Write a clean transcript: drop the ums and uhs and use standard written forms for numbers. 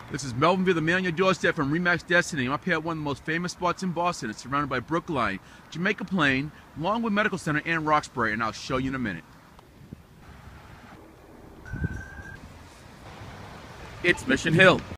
This is Melvin via the man on your doorstep from Remax Destiny. I'm up here at one of the most famous spots in Boston. It's surrounded by Brookline, Jamaica Plain, Longwood Medical Center, and Roxbury, and I'll show you in a minute. It's Mission Hill.